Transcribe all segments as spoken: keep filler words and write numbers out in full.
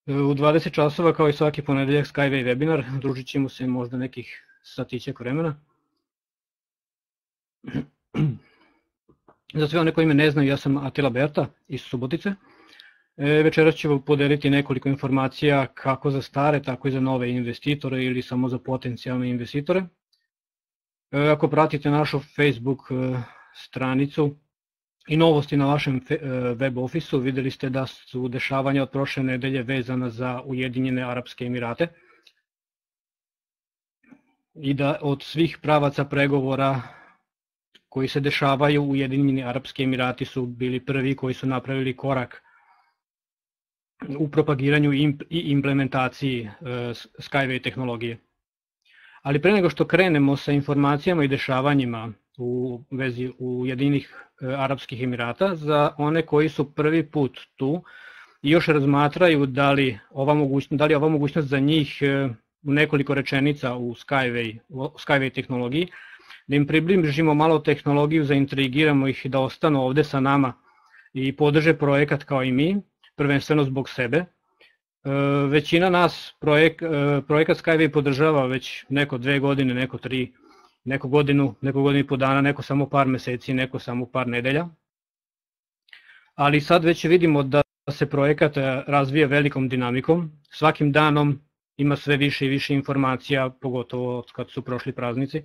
U dvadeset časova, kao i svaki ponedeljak, Skyway webinar, družit ćemo se možda nekih satićek vremena. Za sve one koji me ne znaju, ja sam Atila Berta iz Subotice. Večeras ću podeliti nekoliko informacija kako za stare, tako i za nove investitore ili samo za potencijalne investitore. Ako pratite našu Facebook stranicu i novosti na vašem web ofisu, videli ste da su dešavanja od prošle nedelje vezana za Ujedinjene Arapske Emirate i da od svih pravaca pregovora koji se dešavaju, Ujedinjeni Arapski Emirati su bili prvi koji su napravili korak u propagiranju i implementaciji Skyway tehnologije. Ali pre nego što krenemo sa informacijama i dešavanjima u vezi Ujedinjenih Arapskih Emirata, za one koji su prvi put tu i još razmatraju da li ova mogućnost, da li ova mogućnost za njih u nekoliko rečenica u Skyway, Skyway tehnologiji, da im približimo malo tehnologiju, zaintrigiramo ih da ostanu ovde sa nama i podrže projekat kao i mi, prvenstveno zbog sebe. Većina nas projek, projekat Skyway podržava već neko dve godine, neko tri, neko godinu, neko godinu i po dana, neko samo par meseci, neko samo par nedelja. Ali sad već vidimo da se projekat razvija velikom dinamikom, svakim danom ima sve više i više informacija, pogotovo od kad su prošli praznici.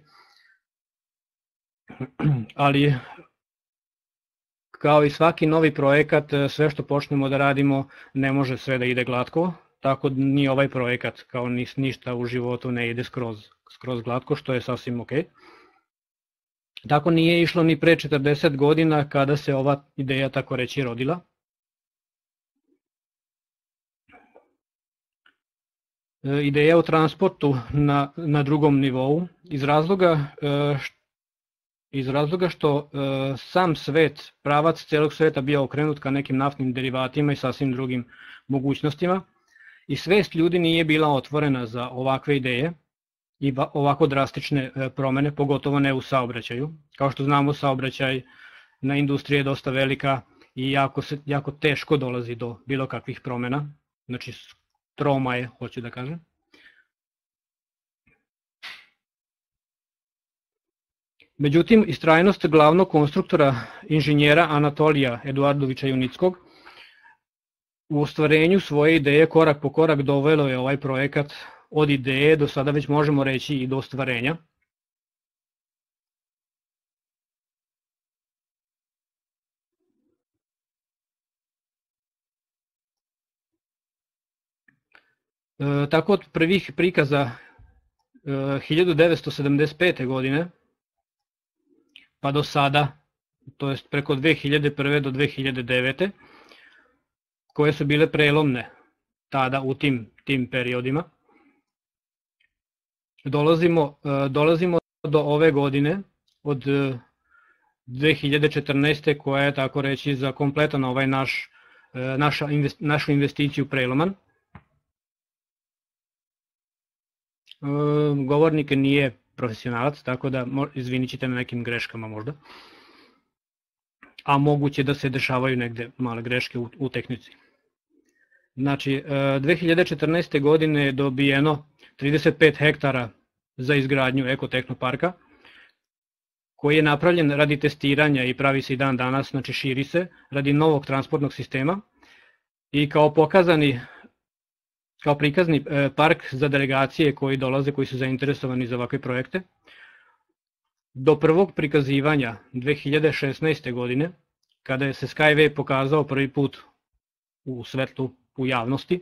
Ali kao i svaki novi projekat, sve što počnemo da radimo ne može sve da ide glatko, tako ni ovaj projekat kao ništa u životu ne ide skroz, skroz glatko, što je sasvim ok. Tako nije išlo ni pre četrdeset godina kada se ova ideja tako reći rodila. Ideja o transportu na, na drugom nivou iz razloga što Iz razloga što e, sam svet, pravac celog sveta bio okrenut ka nekim naftnim derivatima i sasvim drugim mogućnostima i svest ljudi nije bila otvorena za ovakve ideje i ovako drastične e, promene, pogotovo ne u saobraćaju. Kao što znamo, saobraćaj na industriji je dosta velika i jako, se, jako teško dolazi do bilo kakvih promena, znači troma je, hoću da kažem. Međutim, istrajnost glavnog konstruktora, inženjera Anatolija Eduardovića Junickog, u ostvarenju svoje ideje korak po korak dovelo je ovaj projekat od ideje do sada već možemo reći i do ostvarenja. E, tako od prvih prikaza e, hiljadu devetsto sedamdeset pete. godine pa do sada, to jest preko dve hiljade prve. do dve hiljade devete. koje su bile prelomne tada u tim, tim periodima. Dolazimo, dolazimo do ove godine, od dve hiljade četrnaeste. koja je, tako reći, za kompletan ovaj naš, naša, našu investiciju preloman. Govornik nije profesionalac, tako da izvinit ćete na nekim greškama možda. A moguće da se dešavaju negde male greške u, u tehnici. Znači, dve hiljade četrnaeste. godine je dobijeno trideset pet hektara za izgradnju ekotehnoparka, koji je napravljen radi testiranja i pravi se i dan danas, znači širi se, radi novog transportnog sistema i kao pokazani kao prikazni park za delegacije koji dolaze, koji su zainteresovani za ovakve projekte. Do prvog prikazivanja dve hiljade šesnaeste. godine, kada je se Skyway pokazao prvi put u svetlu, u javnosti,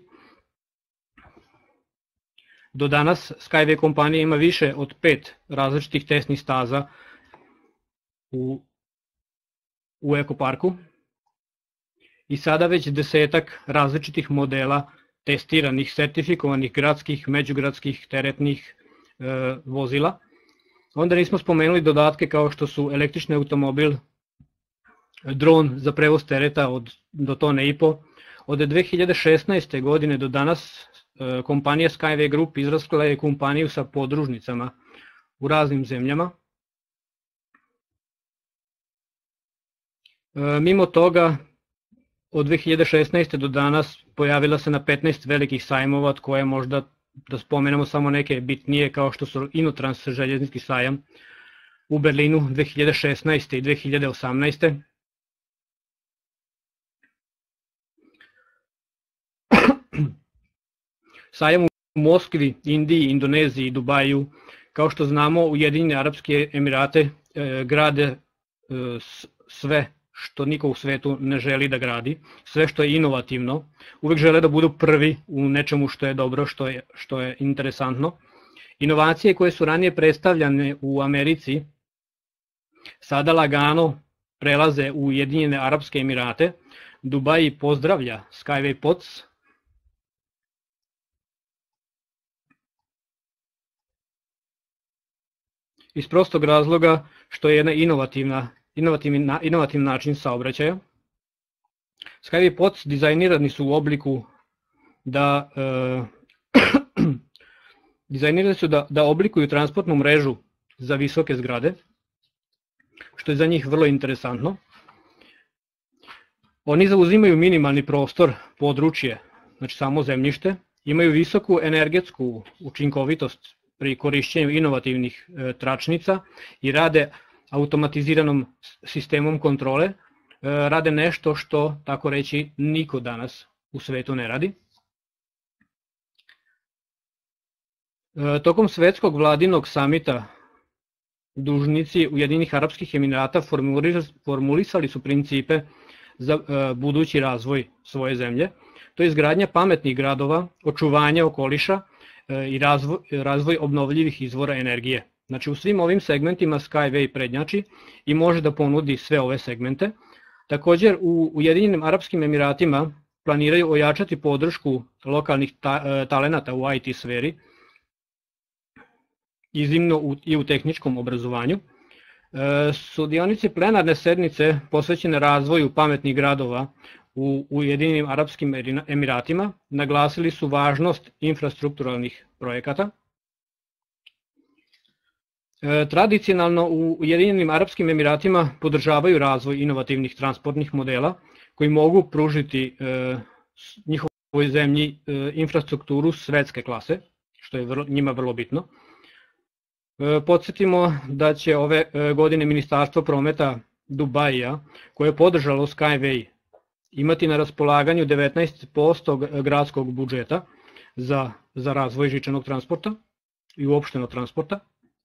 do danas Skyway kompanija ima više od pet različitih testnih staza u, u ekoparku i sada već desetak različitih modela testiranih, sertifikovanih gradskih, međugradskih, teretnih e, vozila. Onda nismo spomenuli dodatke kao što su električni automobil, dron za prevoz tereta od, do tone i po. Od dve hiljade šesnaeste. godine do danas e, kompanija Skyway Group izrasla je kompaniju sa podružnicama u raznim zemljama. E, mimo toga, od dve hiljade šesnaeste. do danas pojavila se na petnaest velikih sajmova, od koje možda da spomenemo samo neke bitnije, kao što su Inotrans željeznički sajam u Berlinu dve hiljade šesnaeste. i dve hiljade osamnaeste. Sajam u Moskvi, Indiji, Indoneziji i Dubaju. Kao što znamo, Ujedinjene Arapske Emirate e, grade e, sve što niko u svetu ne želi da gradi, sve što je inovativno. Uvek žele da budu prvi u nečemu što je dobro, što je, što je interesantno. Inovacije koje su ranije predstavljane u Americi sada lagano prelaze u Ujedinjene Arapske Emirate. Dubai pozdravlja Skyway P O C S. Iz prostog razloga što je jedna inovativna, inovativni, inovativni način saobraćaja. Skyway P O C S dizajnirani su u obliku da, e, dizajnirani su da, da oblikuju transportnu mrežu za visoke zgrade, što je za njih vrlo interesantno. Oni zauzimaju minimalni prostor, područje, znači samo zemljište, imaju visoku energetsku učinkovitost pri korišćenju inovativnih e, tračnica i rade automatiziranom sistemom kontrole, e, rade nešto što, tako reći, niko danas u svetu ne radi. E, tokom svetskog vladinog samita dužnici Ujedinjenih Arapskih Emirata formulisali su principe za e, budući razvoj svoje zemlje. To je izgradnja pametnih gradova, očuvanje okoliša i razvoj, razvoj obnovljivih izvora energije. Znači u svim ovim segmentima Skyway prednjači i može da ponudi sve ove segmente. Također u Ujedinjenim Arapskim Emiratima planiraju ojačati podršku lokalnih ta, talenata u I T sferi, iznimno u, i u tehničkom obrazovanju. E, sudionici plenarne sednice posvećene razvoju pametnih gradova u Ujedinjenim Arapskim Emiratima naglasili su važnost infrastrukturalnih projekata. E, tradicionalno u Ujedinjenim Arapskim Emiratima podržavaju razvoj inovativnih transportnih modela koji mogu pružiti e, njihovoj zemlji e, infrastrukturu svetske klase, što je vrlo, njima vrlo bitno. E, podsjetimo da će ove godine Ministarstvo prometa Dubaija, koje je podržalo Skyway, imati na raspolaganju devetnaest posto gradskog budžeta za, za razvoj žičanog transporta i uopšteno transporta.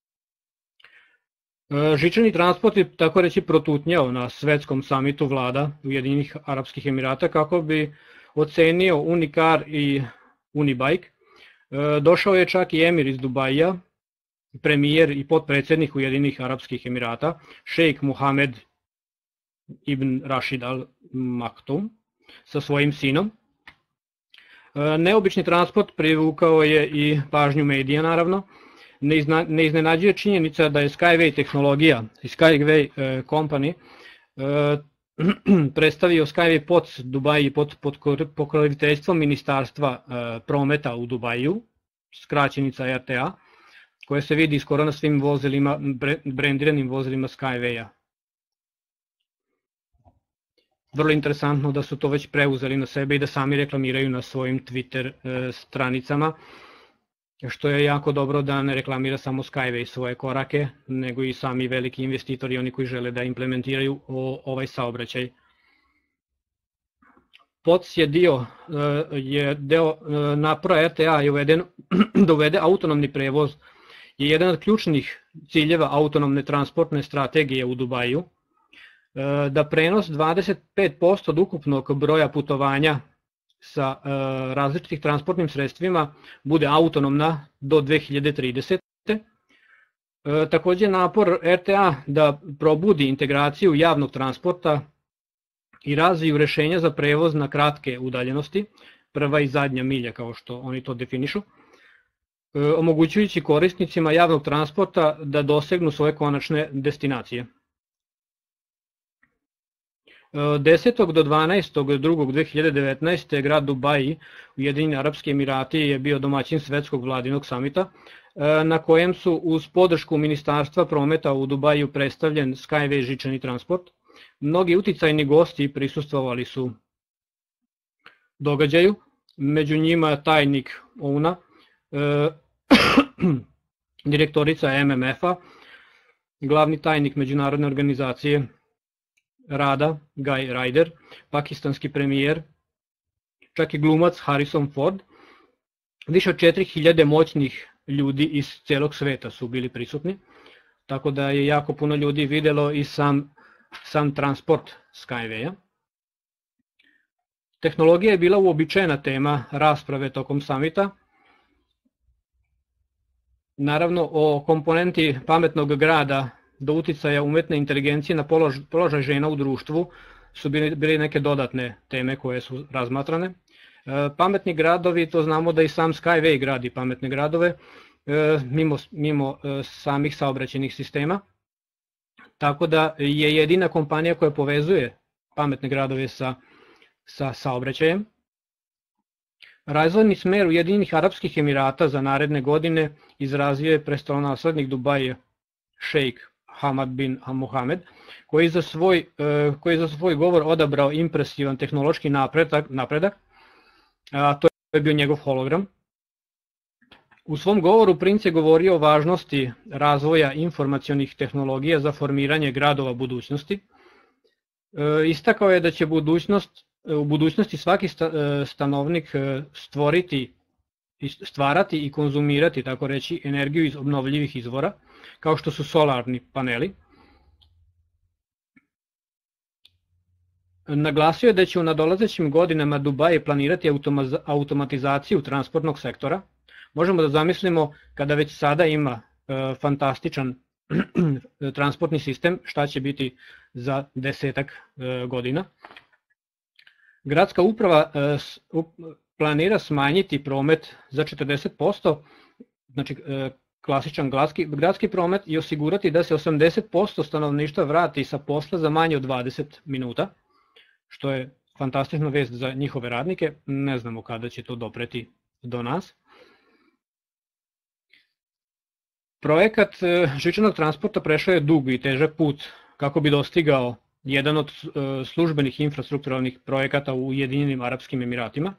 Žičani transport je, tako reći, protutnjao na svetskom samitu vlada Ujedinjenih Arapskih Emirata kako bi ocenio Unicar i Unibike. Došao je čak i emir iz Dubaija, premijer i potpredsjednik Ujedinjenih Arapskih Emirata, šejk Mohamed ibn Rashid Al Maktoum sa svojim sinom. Neobični transport privukao je i pažnju medija, naravno. Ne iznenađuje činjenica da je Skyway tehnologija i Skyway Company predstavio Skyway P O C S Dubai pod, pod pokroviteljstvom Ministarstva prometa u Dubaju, skraćenica R T A, koja se vidi skoro na svim vozilima, brendiranim vozilima Skywaya. Vrlo interesantno da su to već preuzeli na sebe i da sami reklamiraju na svojim Twitter stranicama, što je jako dobro da ne reklamira samo Skyway svoje korake, nego i sami veliki investitori, oni koji žele da implementiraju ovaj saobraćaj. P O C S je dio, je deo napora R T A je uveden, da uvede autonomni prevoz, je jedan od ključnih ciljeva autonomne transportne strategije u Dubaju, da prenos dvadeset pet posto od ukupnog broja putovanja sa različitih transportnim sredstvima bude autonomna do dve hiljade tridesete. Također napor R T A da probudi integraciju javnog transporta i razviju rešenja za prevoz na kratke udaljenosti, prva i zadnja milja kao što oni to definišu, omogućujući korisnicima javnog transporta da dosegnu svoje konačne destinacije. desetog do dvanaestog drugog dve hiljade devetnaeste. grad Dubai, Ujedinjeni Arapski Emirati, je bio domaćin svetskog vladinog samita, na kojem su uz podršku Ministarstva prometa u Dubaju predstavljen Skyway žičani transport. Mnogi uticajni gosti prisustvovali su događaju, među njima tajnik O U N-a, direktorica M M F-a, glavni tajnik Međunarodne organizacije rada Guy Ryder, pakistanski premijer, čak i glumac Harrison Ford. Više od četiri hiljade moćnih ljudi iz celog sveta su bili prisutni, tako da je jako puno ljudi videlo i sam, sam transport Skyway-a. Tehnologija je bila uobičajena tema rasprave tokom samita. Naravno, o komponenti pametnog grada do uticaja umetne inteligencije na položaj žena u društvu su bile neke dodatne teme koje su razmatrane. Pametni gradovi, to znamo da i sam Skyway gradi pametne gradove mimo, mimo samih saobraćajnih sistema, tako da je jedina kompanija koja povezuje pametne gradove sa, sa saobraćajem. Razvojni smer Ujedinjenih Arapskih Emirata za naredne godine izrazio je prestolonaslednik Dubaija šejk Hamad bin Mohamed, koji za svoj, koji za svoj govor odabrao impresivan tehnološki napredak, napredak, a to je bio njegov hologram. U svom govoru princ je govorio o važnosti razvoja informacionih tehnologija za formiranje gradova budućnosti. Istakao je da će budućnost, u budućnosti svaki stanovnik stvoriti, stvarati i konzumirati, tako reći, energiju iz obnovljivih izvora, kao što su solarni paneli. Naglasio je da će u nadolazećim godinama Dubai planirati automatizaciju transportnog sektora. Možemo da zamislimo kada već sada ima fantastičan transportni sistem, šta će biti za desetak godina. Gradska uprava planira smanjiti promet za četrdeset posto, znači klasičan gradski promet, i osigurati da se osamdeset posto stanovništva vrati sa posla za manje od dvadeset minuta, što je fantastična vest za njihove radnike. Ne znamo kada će to dopreti do nas. Projekat žičanog transporta prešao je dug i težak put kako bi dostigao jedan od službenih infrastrukturalnih projekata u Ujedinjenim Arapskim Emiratima.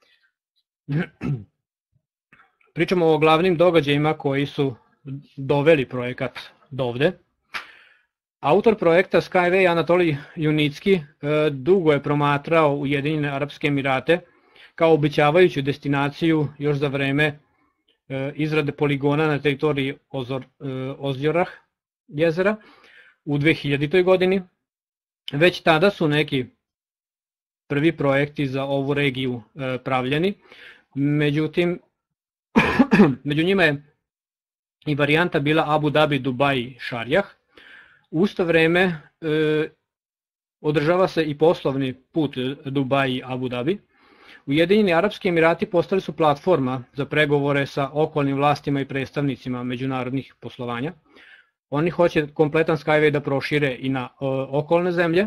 Pričamo o glavnim događajima koji su doveli projekat dovde. Autor projekta Skyway, Anatolij Junicki, dugo je promatrao Ujedinjene Arapske Emirate kao obećavajuću destinaciju još za vreme izrade poligona na teritoriji Ozjorah jezera u dve hiljaditoj godini. Već tada su neki prvi projekti za ovu regiju pravljeni, međutim, među njima je i varijanta bila Abu Dhabi, Dubai, Šarjah. U isto vreme e, održava se i poslovni put Dubai, Abu Dhabi. Ujedinjeni Arapski Emirati postali su platforma za pregovore sa okolnim vlastima i predstavnicima međunarodnih poslovanja. Oni hoće kompletan Skyway da prošire i na o, okolne zemlje.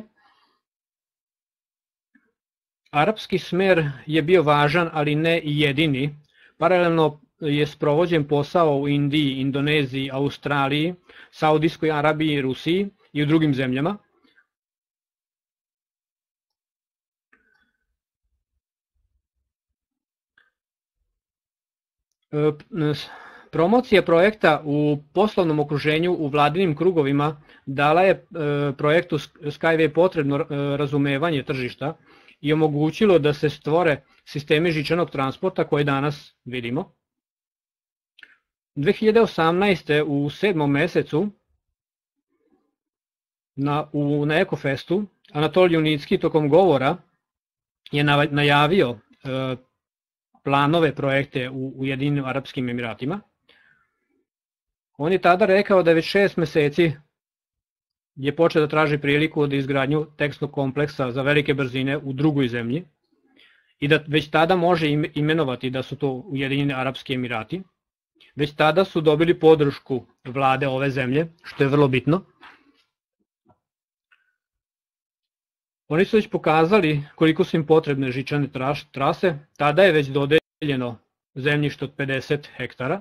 Arapski smer je bio važan, ali ne i jedini. Paralelno je sprovođen posao u Indiji, Indoneziji, Australiji, Saudijskoj Arabiji, Rusiji i u drugim zemljama. Promocija projekta u poslovnom okruženju u vladinim krugovima dala je projektu Skyway potrebno razumevanje tržišta i omogućilo da se stvore sistemi žičanog transporta koje danas vidimo. dve hiljade osamnaeste. u sedmom mesecu na, u, na Ekofestu Anatolij Junicki tokom govora je najavio e, planove projekte u Ujedinjenim Arapskim Emiratima. On je tada rekao da već šest meseci je počeo da traži priliku da izgradnju tekstnog kompleksa za velike brzine u drugoj zemlji i da već tada može imenovati da su to Ujedinjeni Arapski Emirati. Već tada su dobili podršku vlade ove zemlje, što je vrlo bitno. Oni su već pokazali koliko su im potrebne žičane trase, tada je već dodeljeno zemljište od pedeset hektara.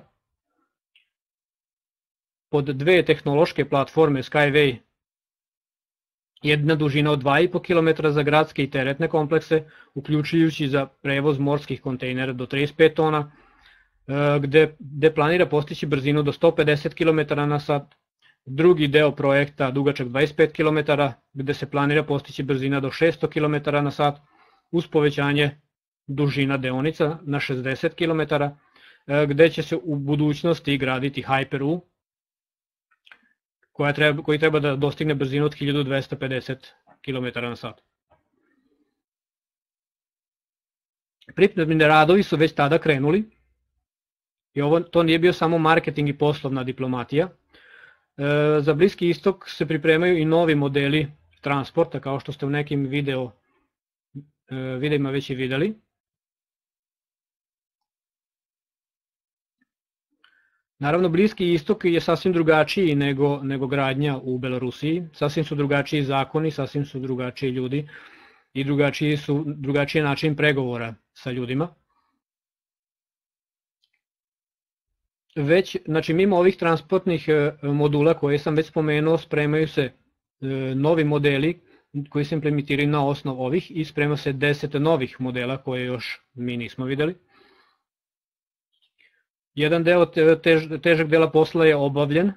Pod dve tehnološke platforme Skyway jedna dužina od dva i po kilometra za gradske i teretne komplekse, uključujući za prevoz morskih kontejnera do trideset pet tona, gde, gde planira postići brzinu do sto pedeset kilometara na sat. Drugi deo projekta, dugačak dvadeset pet kilometara, gde se planira postići brzina do šesto kilometara na sat, uz povećanje dužina deonica na šezdeset kilometara, gde će se u budućnosti graditi Hyper-U, koja treba, koji treba da dostigne brzinu od hiljadu dvesta pedeset kilometara na sat. Pripremni radovi su već tada krenuli i ovo, to nije bio samo marketing i poslovna diplomatija. E, za Bliski istok se pripremaju i novi modeli transporta, kao što ste u nekim video, e, videima već i videli. Naravno, Bliski istok je sasvim drugačiji nego, nego gradnja u Belorusiji, sasvim su drugačiji zakoni, sasvim su drugačiji ljudi i drugačiji su, drugačiji način pregovora sa ljudima. Već, znači mimo ovih transportnih modula koje sam već spomenuo, spremaju se novi modeli koji se implementiraju na osnov ovih i sprema se deset novih modela koje još mi nismo videli. Jedan deo tež, težeg dela posla je obavljen.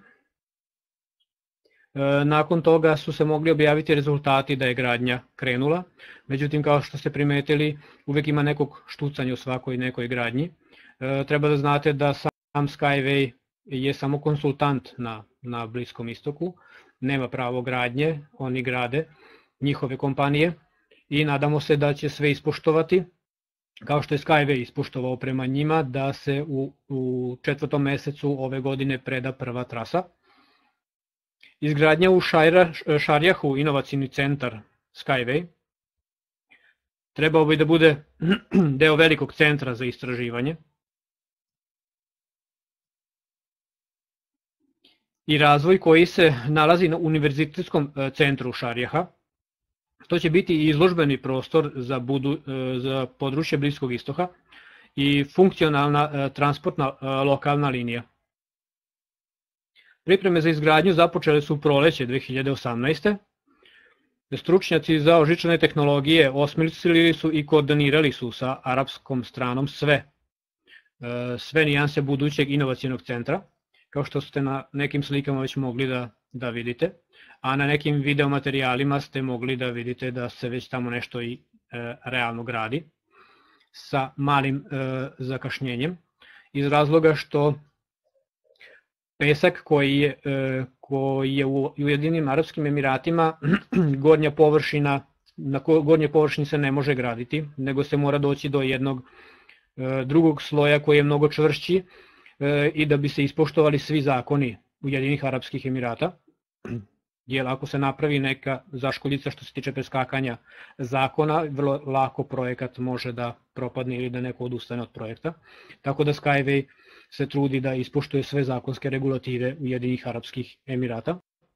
Nakon toga su se mogli objaviti rezultati da je gradnja krenula. Međutim, kao što ste primetili, uvek ima nekog štucanja u svakoj nekoj gradnji. Treba da znate da sam Skyway je samo konsultant na, na Bliskom istoku. Nema pravo gradnje, oni grade njihove kompanije i nadamo se da će sve ispoštovati, kao što je Skyway ispoštovao prema njima, da se u, u četvrtom mesecu ove godine preda prva trasa. Izgradnja u Šajra, Šarjahu, inovacijni centar Skyway, trebao bi da bude deo velikog centra za istraživanje i razvoj koji se nalazi na univerzitetskom centru Šarjaha. To će biti i izložbeni prostor za, budu, za područje Bliskog istoka i funkcionalna transportna lokalna linija. Pripreme za izgradnju započele su u proleće dve hiljade osamnaeste. Stručnjaci za žičane tehnologije osmislili su i koordinirali su sa arapskom stranom sve, sve nijanse budućeg inovacionog centra, kao što ste na nekim slikama već mogli da, da vidite, a na nekim videomaterijalima ste mogli da vidite da se već tamo nešto i e, realno gradi sa malim e, zakašnjenjem, iz razloga što pesak koji je, e, koji je u Ujedinjenim Arapskim Emiratima gornja površina, na gornje površini se ne može graditi, nego se mora doći do jednog e, drugog sloja koji je mnogo čvršći e, i da bi se ispoštovali svi zakoni Ujedinjenih Arapskih Emirata. Jer ako se napravi neka zaškoljica što se tiče preskakanja zakona, vrlo lako projekat može da propadne ili da neko odustane od projekta. Tako da Skyway se trudi da ispoštuje sve zakonske regulative Ujedinjenih Arapskih Emirata.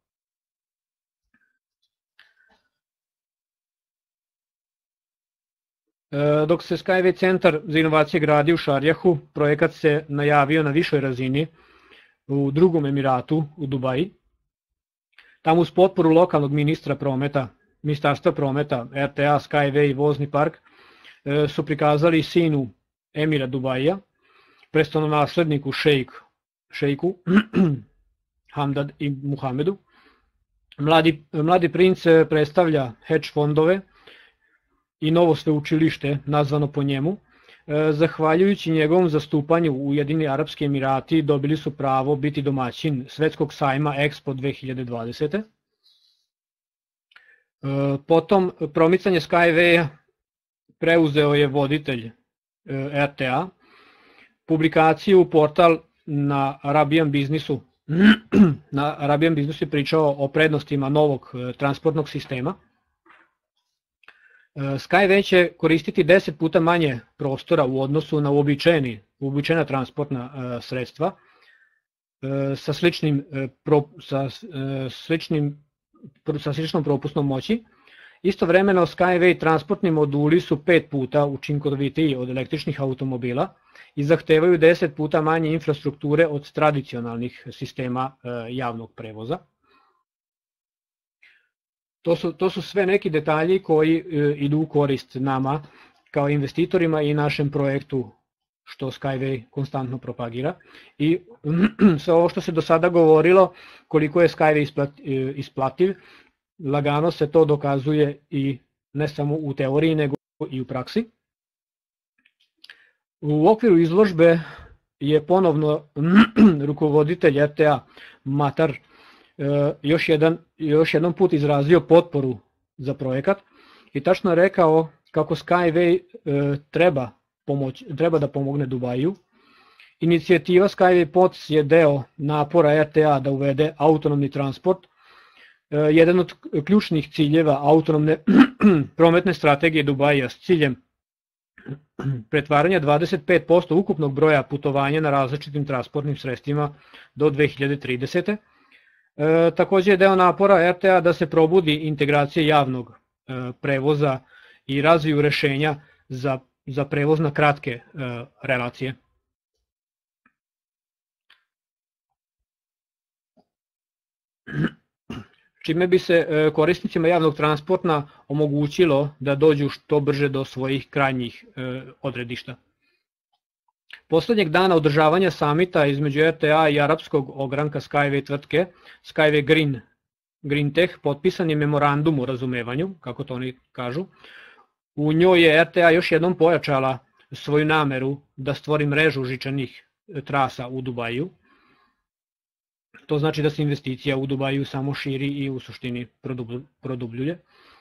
Dok se Skyway centar za inovacije gradi u Šarjahu, projekat se najavio na višoj razini u drugom Emiratu, u Dubaji. Tamo uz potporu lokalnog ministra prometa, ministarstva prometa, R T A, Skyway i vozni park su prikazali sinu emira Dubaija, prestolonasledniku šejk, šejku Hamdad i Muhamedu. Mladi, mladi princ predstavlja hedge fondove i novo sveučilište nazvano po njemu. Zahvaljujući njegovom zastupanju u Ujedinjeni Arapski Emirati dobili su pravo biti domaćin svetskog sajma Expo dve hiljade dvadesete. Potom promicanje Skywaya preuzeo je voditelj R T A, publikaciju portal na Arabian Biznisu. Na Arabian Biznisu je pričao o prednostima novog transportnog sistema. Skyway će koristiti deset puta manje prostora u odnosu na uobičajeni, uobičajena transportna sredstva sa sličnim, sa, sličnim, sa sličnom propusnom moći. Istovremeno Skyway transportni moduli su pet puta učinkovitiji od električnih automobila i zahtevaju deset puta manje infrastrukture od tradicionalnih sistema javnog prevoza. To su, to su sve neki detalji koji e, idu u korist nama kao investitorima i našem projektu što Skyway konstantno propagira. I sve ovo što se do sada govorilo, koliko je Skyway isplativ, lagano se to dokazuje i ne samo u teoriji, nego i u praksi. U okviru izložbe je ponovno rukovoditelj R T A Matar još, jedan, još jednom put izrazio potporu za projekat i tačno je rekao kako Skyway treba, pomoć, treba da pomogne Dubaju. Inicijativa Skyway P O C je deo napora R T A da uvede autonomni transport. Jedan od ključnih ciljeva autonomne prometne strategije Dubaja s ciljem pretvaranja dvadeset pet posto ukupnog broja putovanja na različitim transportnim sredstvima do dve hiljade tridesete. E, takođe je deo napora R T A da se probudi integracija javnog e, prevoza i razviju rešenja za, za prevoz na kratke e, relacije. Čime bi se korisnicima javnog transporta omogućilo da dođu što brže do svojih krajnjih odredišta. Poslednjeg dana održavanja samita između R T A i arapskog ogranka Skyway tvrtke, Skyway Green, Green Tech, potpisan je memorandum o razumevanju, kako to oni kažu. U njoj je R T A još jednom pojačala svoju nameru da stvori mrežu žičanih trasa u Dubaju. To znači da se investicija u Dubaju samo širi i u suštini produbljuje.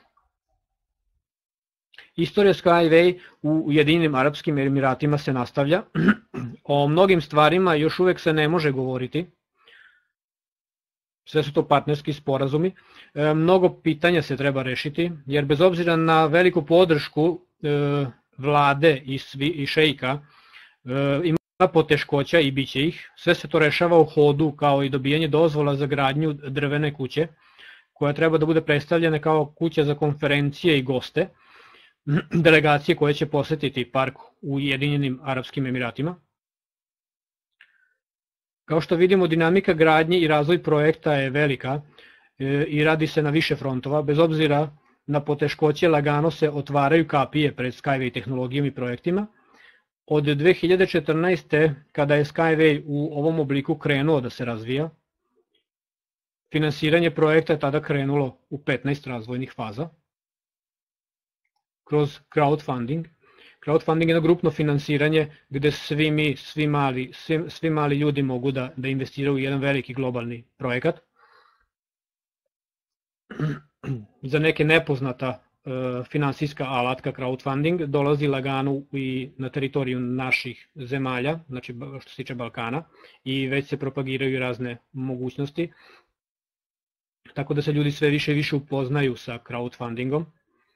Istorija Skyway u Ujedinjenim Arapskim Emiratima se nastavlja. O mnogim stvarima još uvek se ne može govoriti. Sve su to partnerski sporazumi. Mnogo pitanja se treba rešiti, jer bez obzira na veliku podršku vlade i šejka ima poteškoća i bit će ih. Sve se to rešava u hodu, kao i dobijanje dozvola za gradnju drvene kuće, koja treba da bude predstavljena kao kuća za konferencije i goste, delegacije koje će posetiti park u Ujedinjenim Arapskim Emiratima. Kao što vidimo, dinamika gradnje i razvoj projekta je velika i radi se na više frontova. Bez obzira na poteškoće, lagano se otvaraju kapije pred Skyway tehnologijom i projektima. Od dve hiljade četrnaeste. kada je Skyway u ovom obliku krenuo da se razvija, finansiranje projekta je tada krenulo u petnaest razvojnih faza kroz crowdfunding. Crowdfunding je jedno grupno finansiranje gde svi mi, svi mali, svi, svi mali ljudi mogu da, da investiraju u jedan veliki globalni projekat. Za neke nepoznata finansijska alatka crowdfunding dolazi lagano i na teritoriju naših zemalja, znači što se tiče Balkana, i već se propagiraju razne mogućnosti, tako da se ljudi sve više i više upoznaju sa crowdfundingom.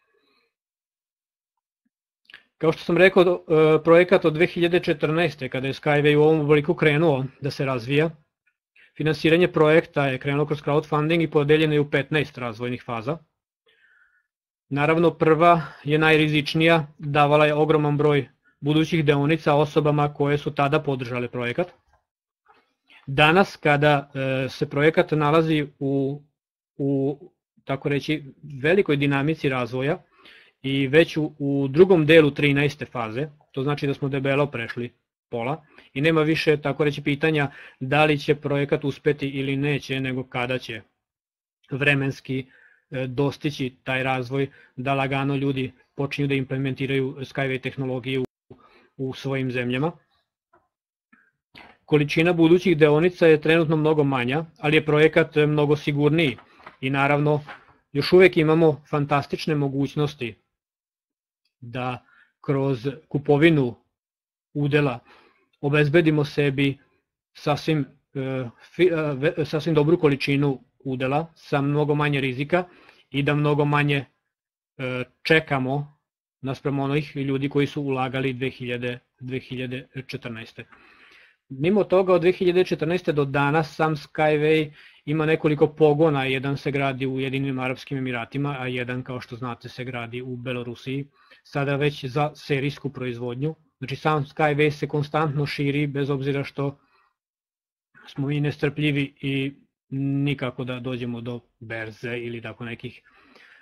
Kao što sam rekao, projekat od dve hiljade četrnaeste. kada je Skyway u ovom obliku krenuo da se razvija, finansiranje projekta je krenulo kroz crowdfunding i podeljeno je u petnaest razvojnih faza. Naravno, prva je najrizičnija, davala je ogroman broj budućih deonica osobama koje su tada podržale projekat. Danas, kada se projekat nalazi u, u tako reći, velikoj dinamici razvoja i već u, u drugom delu trinaeste faze, to znači da smo debelo prešli pola i nema više, tako reći, pitanja da li će projekat uspeti ili neće, nego kada će vremenski dostići taj razvoj, da lagano ljudi počinju da implementiraju Skyway tehnologiju u svojim zemljama. Količina budućih deonica je trenutno mnogo manja, ali je projekat mnogo sigurniji i naravno još uvek imamo fantastične mogućnosti da kroz kupovinu udela obezbedimo sebi sasvim, sasvim dobru količinu udela sa mnogo manje rizika i da mnogo manje čekamo naspram onih ljudi koji su ulagali dve hiljade četrnaeste. Mimo toga, od dve hiljade četrnaeste. do danas sam Skyway ima nekoliko pogona, jedan se gradi u Ujedinjenim Arapskim Emiratima, a jedan, kao što znate, se gradi u Belorusiji, sada već za serijsku proizvodnju. Znači sam Skyway se konstantno širi, bez obzira što smo mi nestrpljivi i nikako da dođemo do berze ili tako nekih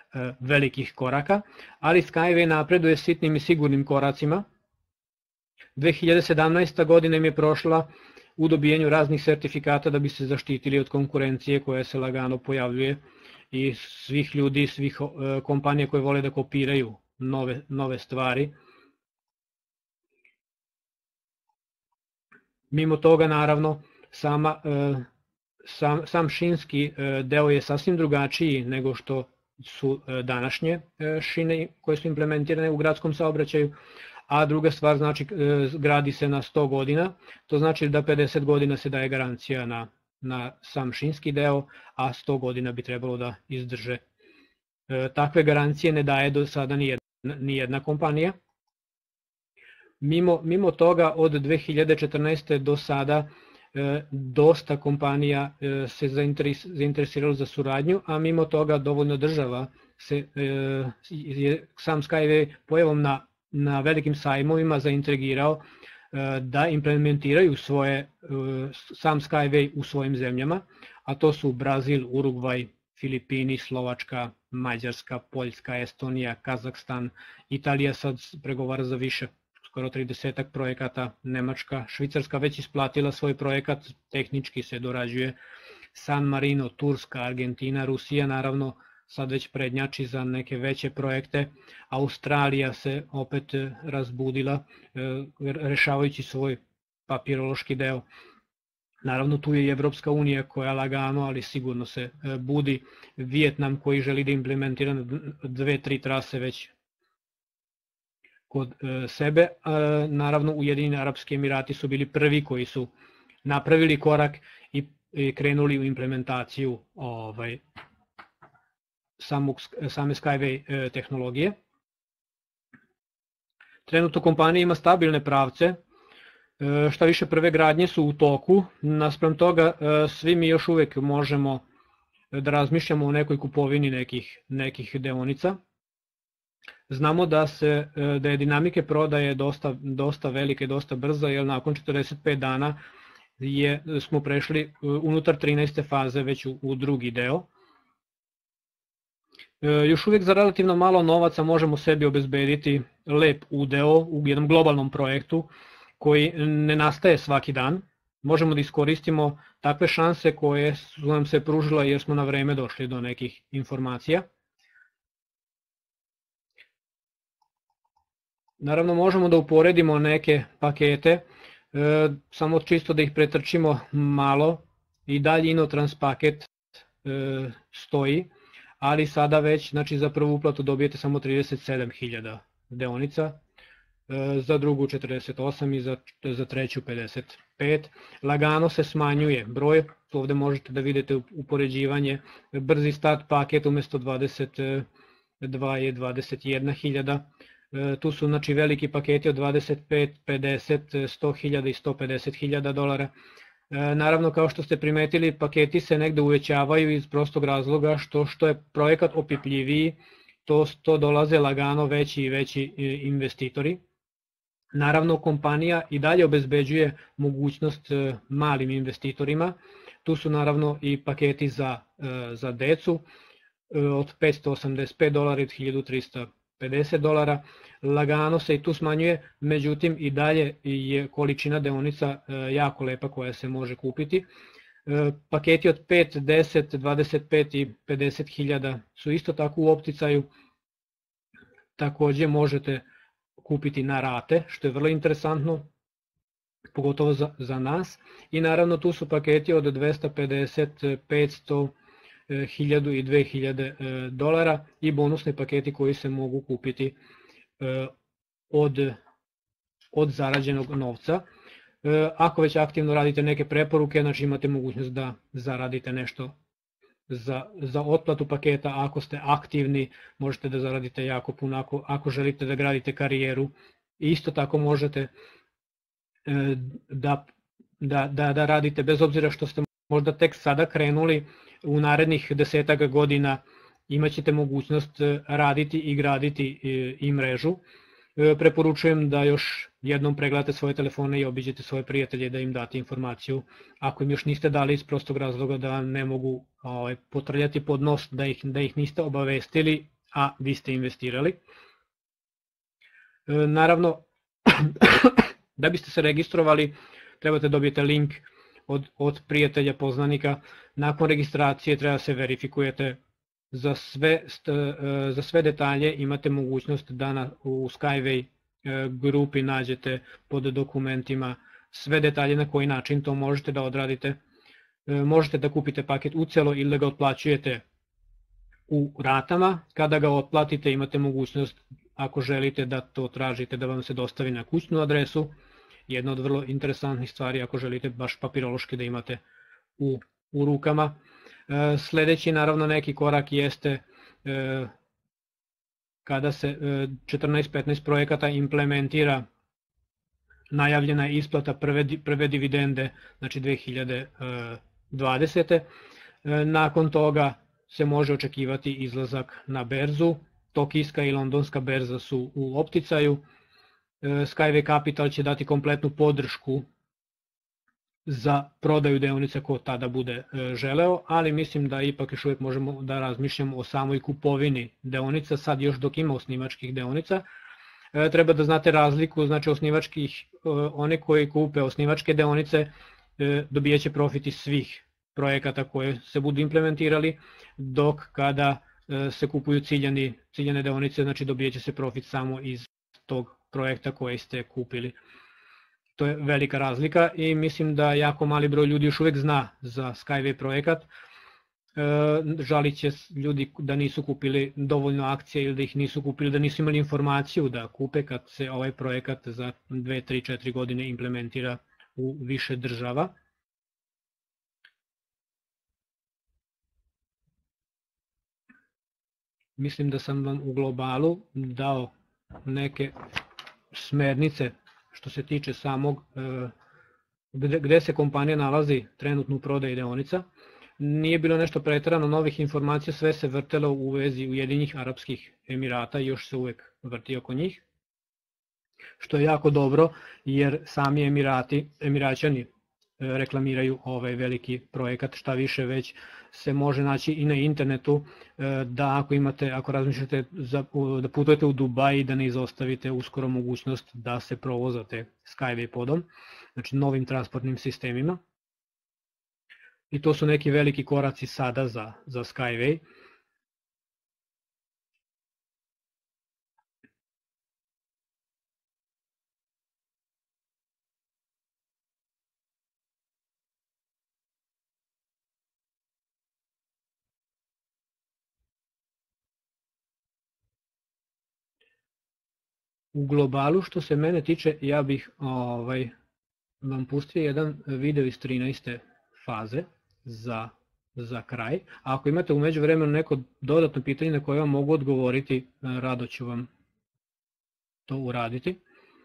velikih koraka, ali Skyway napreduje sitnim i sigurnim koracima. dve hiljade sedamnaesta. godina im je prošla u dobijanju raznih sertifikata da bi se zaštitili od konkurencije koja se lagano pojavljuje i svih ljudi, svih kompanija koje vole da kopiraju nove, nove stvari. Mimo toga, naravno, sama, sam, sam šinski deo je sasvim drugačiji nego što su današnje šine koje su implementirane u gradskom saobraćaju, a druga stvar, znači, gradi se na sto godina, to znači da pedeset godina se daje garancija na, na sam šinski deo, a sto godina bi trebalo da izdrže. Takve garancije ne daje do sada ni jedna, ni jedna kompanija. Mimo, mimo toga, od dve hiljade četrnaeste. do sada dosta kompanija se zainteresiralo za suradnju, a mimo toga dovoljno država se je sam Skyway pojavom na, na velikim sajmovima zaintrigirao da implementiraju svoje, sam Skyway u svojim zemljama, a to su Brazil, Urugvaj, Filipini, Slovačka, Mađarska, Poljska, Estonija, Kazahstan, Italija sad pregovara za više, skoro tridesetak projekata, Nemačka, Švicarska već isplatila svoj projekat, tehnički se dorađuje, San Marino, Turska, Argentina, Rusija naravno sad već prednjači za neke veće projekte, Australija se opet razbudila rešavajući svoj papirološki deo. Naravno tu je i Evropska unija koja lagano, ali sigurno se budi, Vijetnam koji želi da implementira dve, tri trase već kod sebe. Naravno Ujedinjeni Arapski Emirati su bili prvi koji su napravili korak i krenuli u implementaciju ovaj, samog, same Skyway tehnologije. Trenutno kompanija ima stabilne pravce, šta više prve gradnje su u toku, naspram toga svi mi još uvek možemo da razmišljamo o nekoj kupovini nekih, nekih deonica. Znamo da, se, da je dinamike prodaje dosta, dosta velike i dosta brza, jer nakon četrdeset pet dana je, smo prešli unutar trinaeste faze već u, u drugi deo. Još uvijek za relativno malo novaca možemo sebi obezbediti lep udeo u jednom globalnom projektu koji ne nastaje svaki dan. Možemo da iskoristimo takve šanse koje su nam se pružile jer smo na vreme došli do nekih informacija. Naravno možemo da uporedimo neke pakete, e, samo čisto da ih pretrčimo malo, i dalje Inotrans paket e, stoji, ali sada već, znači, za prvu uplatu dobijete samo trideset sedam hiljada deonica, e, za drugu četrdeset osam i za, za treću pedeset pet. Lagano se smanjuje broj, ovde možete da vidite upoređivanje, brzi start paket umesto dvadeset dva je dvadeset jedna hiljada, tu su, znači, veliki paketi od dvadeset pet, pedeset, sto hiljada i sto pedeset hiljada dolara. Naravno, kao što ste primetili, paketi se negde uvećavaju iz prostog razloga što, što je projekat opipljiviji, to, to dolaze lagano veći i veći investitori. Naravno, kompanija i dalje obezbeđuje mogućnost malim investitorima, tu su naravno i paketi za, za decu od petsto osamdeset pet dolara i od hiljadu trista pedeset dolara, lagano se i tu smanjuje, međutim i dalje je količina deonica jako lepa koja se može kupiti. Paketi od pet, deset, dvadeset pet i pedeset hiljada su isto tako u opticaju, takođe možete kupiti na rate, što je vrlo interesantno, pogotovo za, za nas, i naravno tu su paketi od dvesta pedeset, petsto, hiljadu i dve hiljade dolara i bonusni paketi koji se mogu kupiti od, od zarađenog novca. Ako već aktivno radite neke preporuke, znači imate mogućnost da zaradite nešto za, za otplatu paketa. Ako ste aktivni, možete da zaradite jako puno. Ako, ako želite da gradite karijeru, isto tako možete da, da, da, da radite, bez obzira što ste možda tek sada krenuli, u narednih desetak godina imaćete mogućnost raditi i graditi i mrežu. Preporučujem da još jednom pregledate svoje telefone i obiđete svoje prijatelje da im date informaciju. Ako im još niste dali iz prostog razloga da vam ne mogu ovaj, potrljati pod nos da ih, da ih niste obavestili a vi ste investirali. Naravno, da biste se registrovali, trebate dobijete link od, od prijatelja, poznanika. Nakon registracije treba se verifikujete. Za sve, za sve detalje imate mogućnost da na, u Skyway grupi nađete pod dokumentima sve detalje na koji način to možete da odradite. Možete da kupite paket ucelo ili da ga otplaćujete u ratama. Kada ga otplatite imate mogućnost, ako želite da to tražite, da vam se dostavi na kućnu adresu. Jedna od vrlo interesantnih stvari ako želite baš papirološki da imate u, u rukama. Sledeći naravno neki korak jeste kada se četrnaest petnaest projekata implementira, najavljena je isplata prve, prve dividende, znači dve hiljade dvadesete. Nakon toga se može očekivati izlazak na berzu. Tokijska i londonska berza su u opticaju. Skyway Capital će dati kompletnu podršku za prodaju deonica ko tada bude želeo, ali mislim da ipak još uvijek možemo da razmišljamo o samoj kupovini deonica, sad još dok ima osnivačkih deonica. Treba da znate razliku, znači osnivačkih, one koji kupe osnivačke deonice dobijeće profit iz svih projekata koje se budu implementirali, dok kada se kupuju ciljani, ciljane deonice, znači dobijeće se profit samo iz tog projekta koje ste kupili. To je velika razlika i mislim da jako mali broj ljudi još uvijek zna za Skyway projekat. Žalit će ljudi da nisu kupili dovoljno akcije ili da ih nisu kupili, da nisu imali informaciju da kupe kad se ovaj projekat za dve, tri, četiri godine implementira u više država. Mislim da sam vam u globalu dao neke smernice što se tiče samog gde, gde se kompanija nalazi trenutno u prodaji deonica. Nije bilo nešto preterano novih informacija, sve se vrtelo u vezi Ujedinjenih Arapskih Emirata i još se uvek vrti oko njih. Što je jako dobro jer sami Emirati, Emiraćani reklamiraju ovaj veliki projekat, šta više već se može naći i na internetu da ako imate, ako razmišljate da putujete u Dubai, da ne izostavite uskoro mogućnost da se provozate Skyway podom, znači novim transportnim sistemima. I to su neki veliki koraci sada za, za Skyway. U globalu što se mene tiče, ja bih ovaj, vam pustio jedan video iz trinaeste faze za, za kraj. A ako imate u međuvremenu neko dodatno pitanje na koje vam mogu odgovoriti, rado ću vam to uraditi.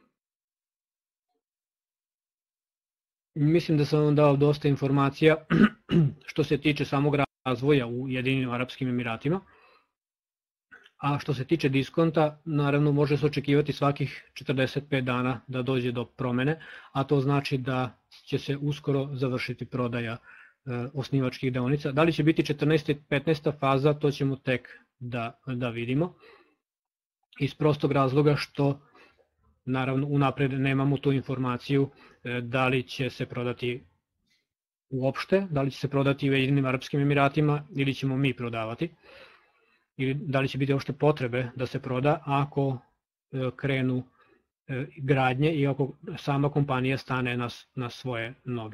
Mislim da sam vam dao dosta informacija što se tiče samog razvoja u Ujedinjenim Arapskim Emiratima. A što se tiče diskonta, naravno može se očekivati svakih četrdeset pet dana da dođe do promene, a to znači da će se uskoro završiti prodaja e, osnivačkih deonica. Da li će biti četrnaesta i petnaesta faza, to ćemo tek da, da vidimo. Iz prostog razloga što naravno unapred nemamo tu informaciju e, da li će se prodati uopšte, da li će se prodati u Ujedinjenim Arapskim Emiratima ili ćemo mi prodavati. Ili da li će biti uopšte potrebe da se proda ako krenu gradnje i ako sama kompanija stane na, na svoje noge.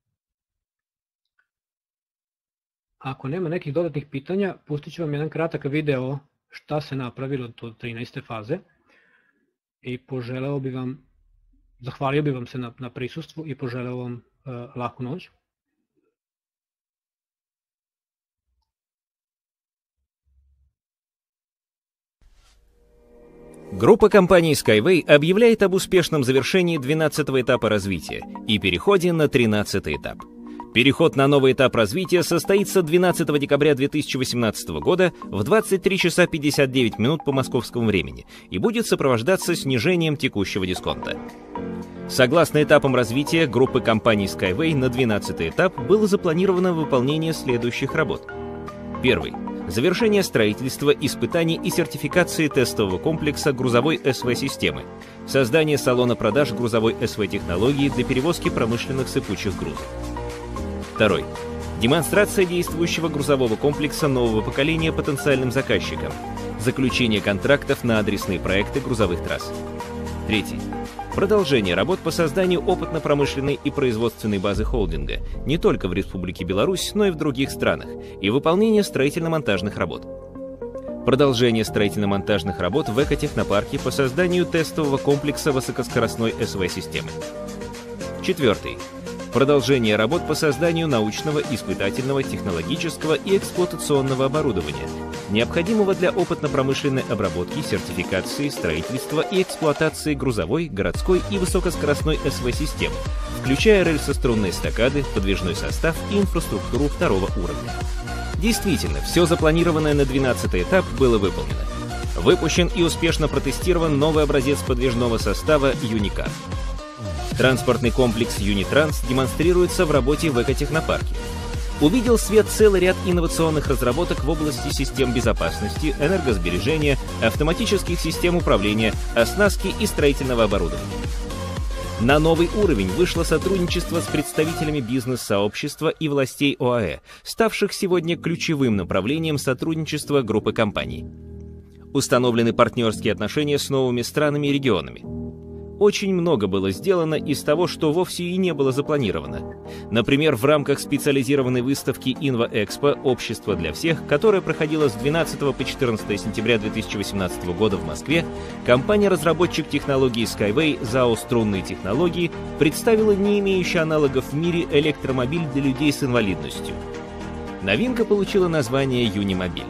Ako nema nekih dodatnih pitanja, pustit ću vam jedan kratak video šta se napravilo do trinaeste faze i poželeo bi vam, zahvalio bi vam se na, na prisustvu i poželeo vam uh, laku noć. Группа компаний Skyway объявляет об успешном завершении двенадцатого этапа развития и переходе на тринадцатый этап. Переход на новый этап развития состоится двенадцатого декабря две тысячи восемнадцатого года в двадцать три часа пятьдесят девять минут по московскому времени и будет сопровождаться снижением текущего дисконта. Согласно этапам развития группы компаний Skyway на двенадцатый этап было запланировано выполнение следующих работ. Первый. завершение строительства, испытаний и сертификации тестового комплекса грузовой эс вэ-системы, создание салона продаж грузовой эс вэ-технологии для перевозки промышленных сыпучих грузов. Второй. Демонстрация действующего грузового комплекса нового поколения потенциальным заказчикам, заключение контрактов на адресные проекты грузовых трасс. Третий. Продолжение работ по созданию опытно-промышленной и производственной базы холдинга не только в Республике Беларусь, но и в других странах, и выполнение строительно-монтажных работ. Продолжение строительно-монтажных работ в экотехнопарке по созданию тестового комплекса высокоскоростной эс вэ-системы. Четвертый. Продолжение работ по созданию научного, испытательного, технологического и эксплуатационного оборудования, необходимого для опытно-промышленной обработки, сертификации, строительства и эксплуатации грузовой, городской и высокоскоростной эс вэ-систем, включая рельсострунные эстакады, подвижной состав и инфраструктуру второго уровня. Действительно, все запланированное на двенадцатый этап было выполнено. Выпущен и успешно протестирован новый образец подвижного состава «Юникар». Транспортный комплекс «Юнитранс» демонстрируется в работе в экотехнопарке. Увидел свет целый ряд инновационных разработок в области систем безопасности, энергосбережения, автоматических систем управления, оснастки и строительного оборудования. На новый уровень вышло сотрудничество с представителями бизнес-сообщества и властей о а э, ставших сегодня ключевым направлением сотрудничества группы компаний. Установлены партнерские отношения с новыми странами и регионами. Очень много было сделано из того, что вовсе и не было запланировано. Например, в рамках специализированной выставки «Инва-Экспо. Общество для всех», которая проходила с двенадцатого по четырнадцатое сентября две тысячи восемнадцатого года в Москве, компания-разработчик технологии Skyway ЗАО «Струнные технологии» представила не имеющий аналогов в мире электромобиль для людей с инвалидностью. Новинка получила название «Юнимобиль».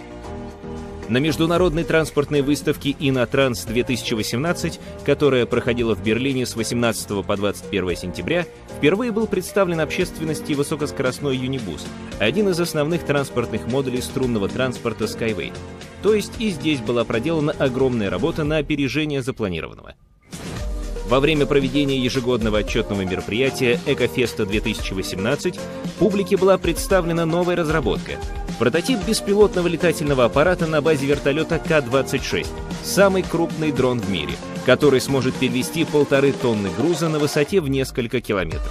На международной транспортной выставке «Инотранс-две тысячи восемнадцать», которая проходила в Берлине с восемнадцатого по двадцать первое сентября, впервые был представлен общественности высокоскоростной Юнибус, один из основных транспортных модулей струнного транспорта Skyway. То есть и здесь была проделана огромная работа на опережение запланированного. Во время проведения ежегодного отчетного мероприятия «Экофеста-две тысячи восемнадцать» публике была представлена новая разработка — прототип беспилотного летательного аппарата на базе вертолета Ка двадцать шесть, самый крупный дрон в мире, который сможет перевезти полторы тонны груза на высоте в несколько километров.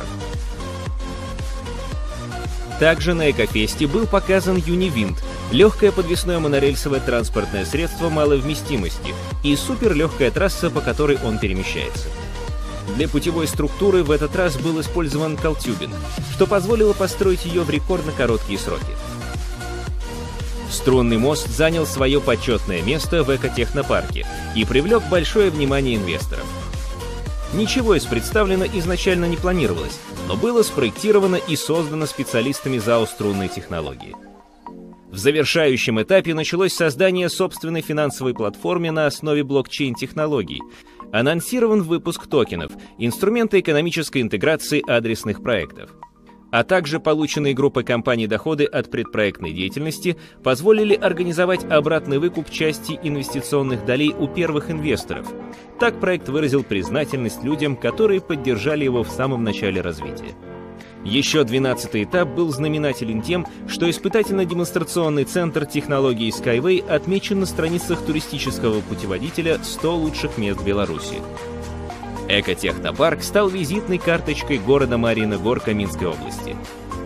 Также на Экофесте был показан Юнивинт, легкое подвесное монорельсовое транспортное средство малой вместимости и суперлегкая трасса, по которой он перемещается. Для путевой структуры в этот раз был использован колтюбинг, что позволило построить ее в рекордно короткие сроки. Струнный мост занял свое почетное место в экотехнопарке и привлек большое внимание инвесторов. Ничего из представленного изначально не планировалось, но было спроектировано и создано специалистами ЗАО «Струнные технологии». В завершающем этапе началось создание собственной финансовой платформы на основе блокчейн-технологий. Анонсирован выпуск токенов, инструмента экономической интеграции адресных проектов. А также полученные группой компаний доходы от предпроектной деятельности позволили организовать обратный выкуп части инвестиционных долей у первых инвесторов. Так проект выразил признательность людям, которые поддержали его в самом начале развития. Еще двенадцатый этап был знаменателен тем, что испытательно-демонстрационный центр технологий Skyway отмечен на страницах туристического путеводителя «сто лучших мест Беларуси». Экотехнопарк стал визитной карточкой города Марьина Горка Минской области.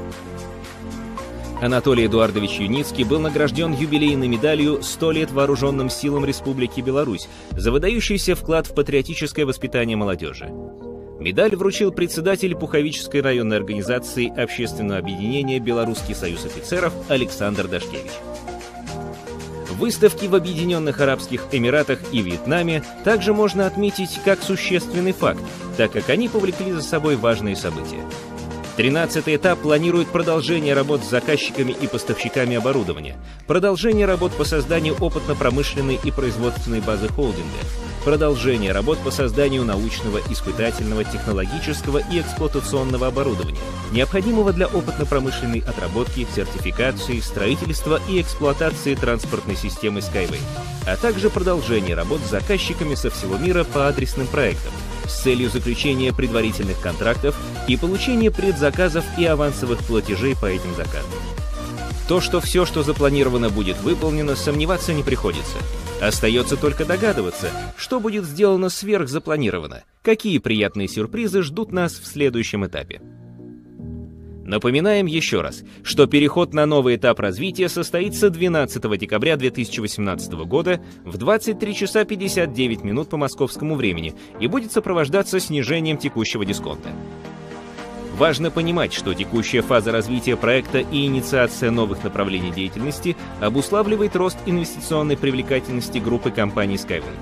Анатолий Эдуардович Юницкий был награжден юбилейной медалью «сто лет вооруженным силам Республики Беларусь» за выдающийся вклад в патриотическое воспитание молодежи. Медаль вручил председатель Пуховической районной организации общественного объединения «Белорусский союз офицеров» Александр Дашкевич. Выставки в Объединенных Арабских Эмиратах и Вьетнаме также можно отметить как существенный факт, так как они повлекли за собой важные события. тринадцатый этап планирует продолжение работ с заказчиками и поставщиками оборудования, продолжение работ по созданию опытно-промышленной и производственной базы холдинга, продолжение работ по созданию научного, испытательного, технологического и эксплуатационного оборудования, необходимого для опытно-промышленной отработки, сертификации, строительства и эксплуатации транспортной системы Skyway, а также продолжение работ с заказчиками со всего мира по адресным проектам, с целью заключения предварительных контрактов и получения предзаказов и авансовых платежей по этим заказам. то, что все, что запланировано, будет выполнено, сомневаться не приходится. Остается только догадываться, что будет сделано сверхзапланировано, какие приятные сюрпризы ждут нас в следующем этапе. Напоминаем еще раз, что переход на новый этап развития состоится двенадцатого декабря две тысячи восемнадцатого года в двадцать три часа пятьдесят девять минут по московскому времени и будет сопровождаться снижением текущего дисконта. Важно понимать, что текущая фаза развития проекта и инициация новых направлений деятельности обуславливает рост инвестиционной привлекательности группы компаний Skyway.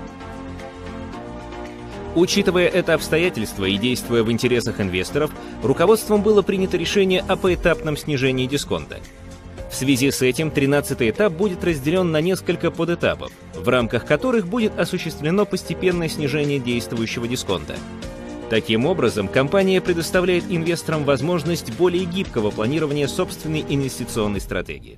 Учитывая это обстоятельство и действуя в интересах инвесторов, руководством было принято решение о поэтапном снижении дисконта. В связи с этим тринадцатый этап будет разделен на несколько подэтапов, в рамках которых будет осуществлено постепенное снижение действующего дисконта. Таким образом, компания предоставляет инвесторам возможность более гибкого планирования собственной инвестиционной стратегии.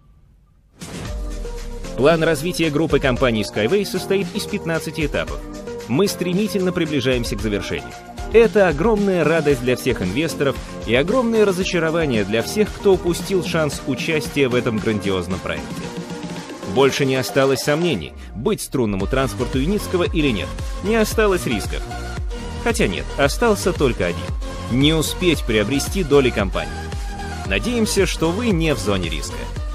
План развития группы компаний Skyway состоит из пятнадцати этапов. Мы стремительно приближаемся к завершению. Это огромная радость для всех инвесторов и огромное разочарование для всех, кто упустил шанс участия в этом грандиозном проекте. Больше не осталось сомнений, быть струнному транспорту Юницкого или нет. Не осталось рисков. Хотя нет, остался только один – не успеть приобрести доли компании. Надеемся, что вы не в зоне риска.